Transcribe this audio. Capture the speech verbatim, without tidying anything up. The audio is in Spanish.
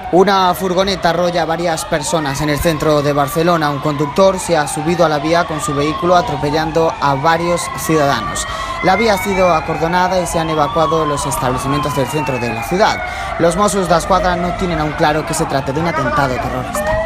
Una furgoneta arrolla a varias personas en el centro de Barcelona. Un conductor se ha subido a la vía con su vehículo atropellando a varios ciudadanos. La vía ha sido acordonada y se han evacuado los establecimientos del centro de la ciudad. Los Mossos d'Esquadra no tienen aún claro que se trate de un atentado terrorista.